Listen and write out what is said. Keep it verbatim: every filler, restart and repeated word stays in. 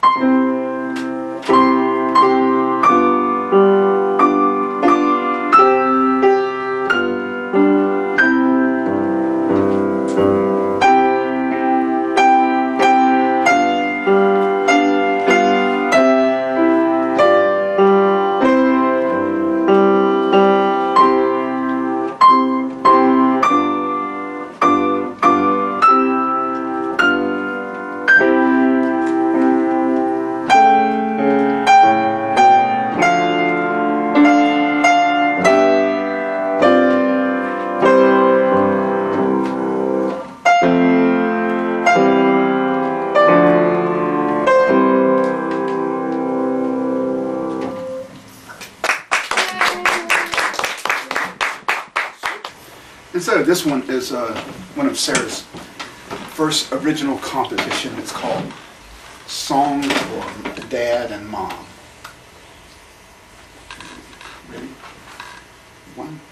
And so this one is uh, one of Sarah's first original composition. It's called Song for Dad and Mom. Ready? One.